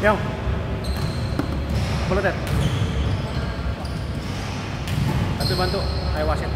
Yang. Boleh, Dad. Tapi bantu, ayo wasit.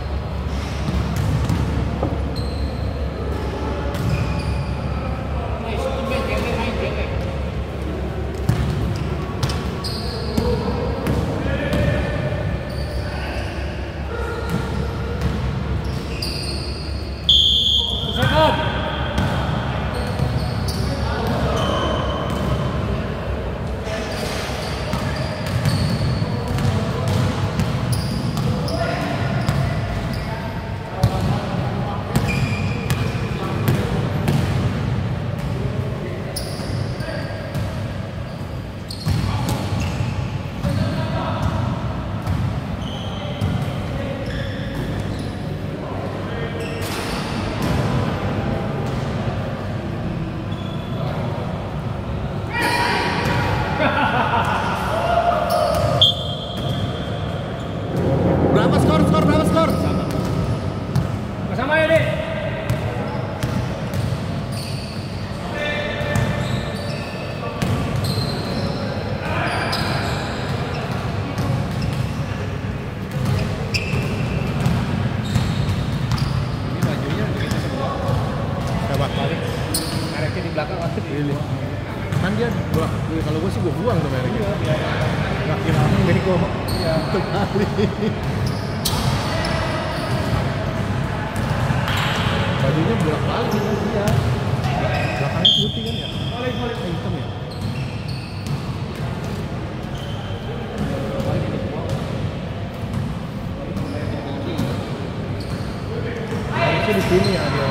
Berapa skor? Berapa skor? Sama ya, Dek. Ini bajunya begitu semua. Berapa? Balik. Karetnya di belakang waktu Pilih. Kan dia kalau gue sih gue buang tuh mereknya. Iya. Nggak kira bego. Iya. Kembali. Bajunya bolak-balik kan dia. Belakangnya putih kan ya? Balik. Hitam ya? Harusnya di sini ya dia.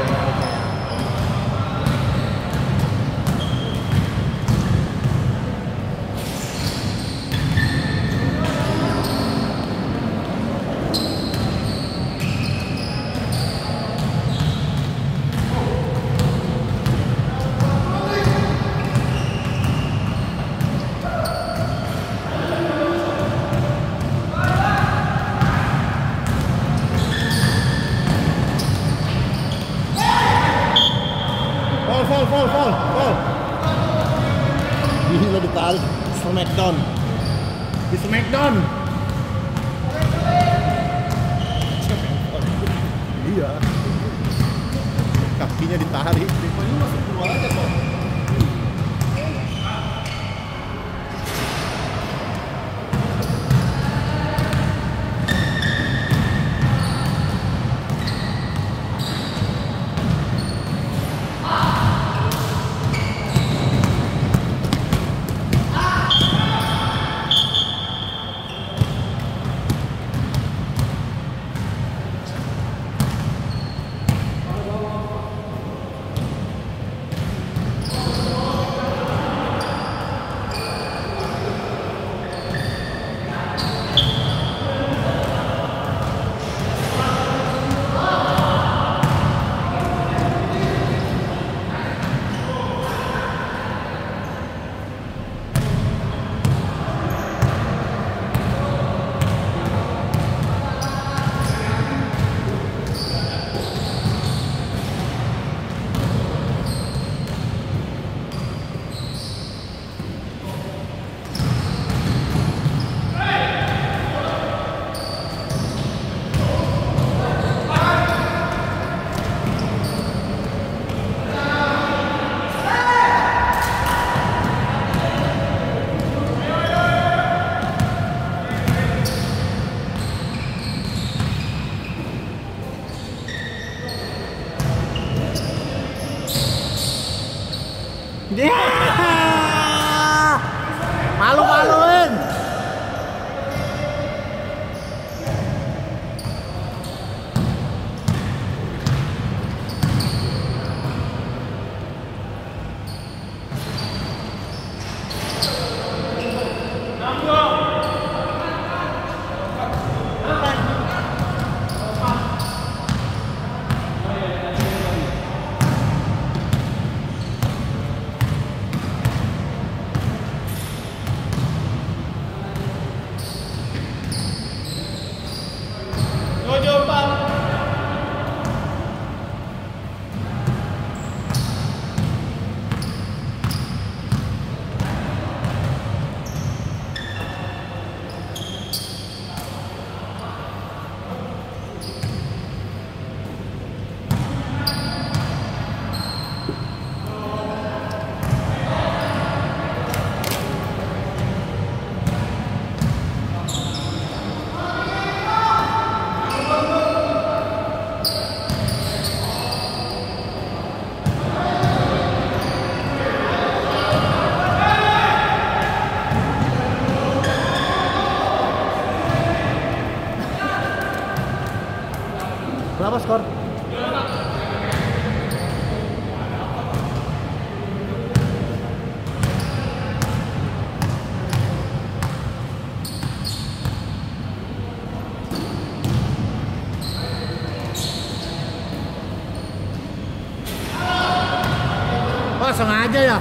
Fall. Ini lo ditarik Smackdown. Di Smackdown. Iya. Kakinya ditarik. Ini masuk keluar aja kok. langsung aja ya.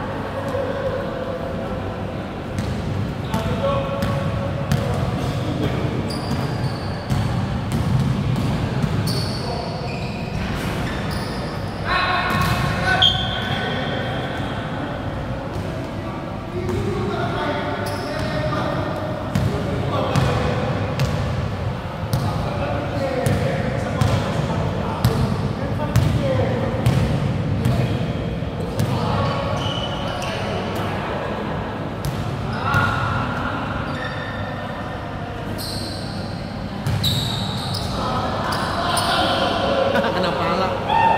Kena pala.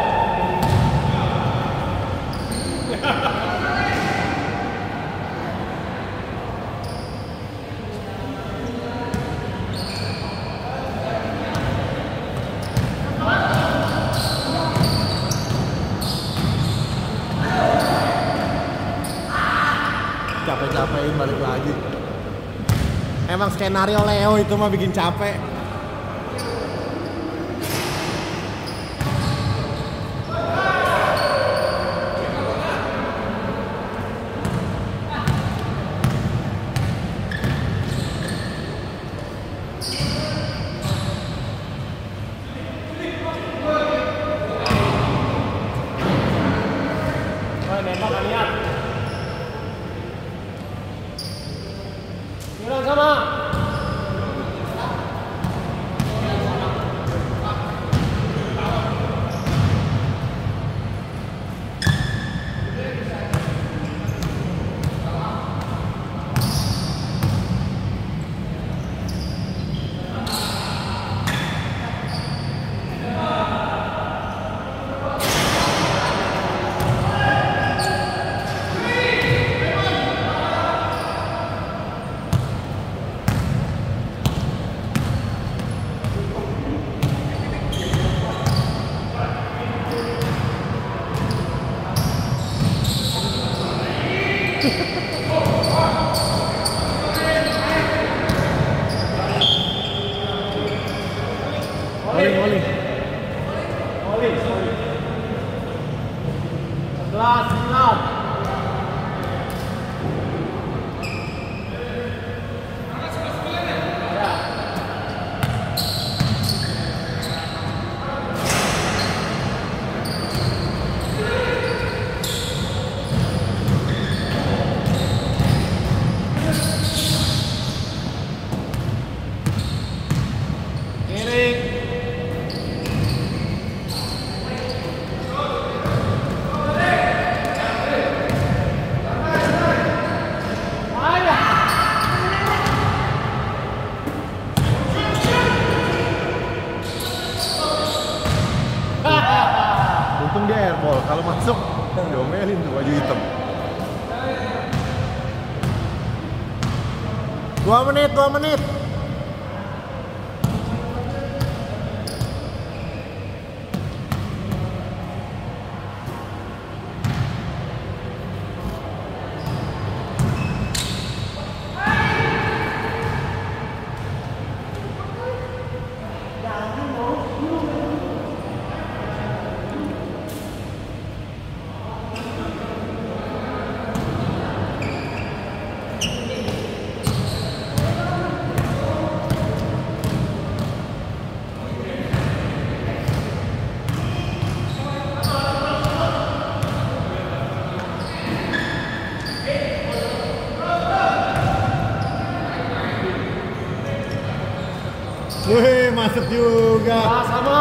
Capek-capekin balik lagi. Emang skenario Leo itu mah bikin capek. Nembak kalian. Bilang sama. Oli. 11, 9. Untung dia airball, kalau masuk diomelin tuh baju hitam. 2 menit. Wih, masuk juga. Sama.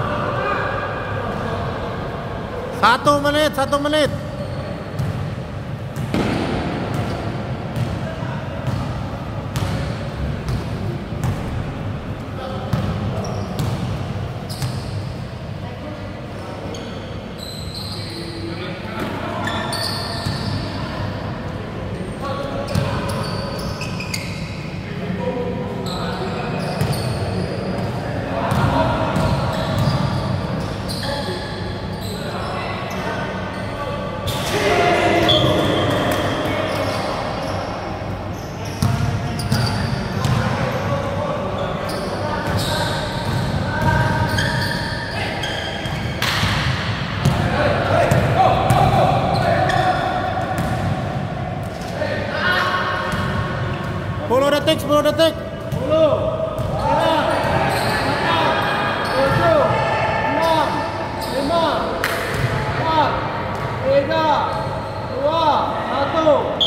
1 menit. 10 detik, 10 detik. 10, 9, 8, 7, 6, 5, 4, 3, 2, 1.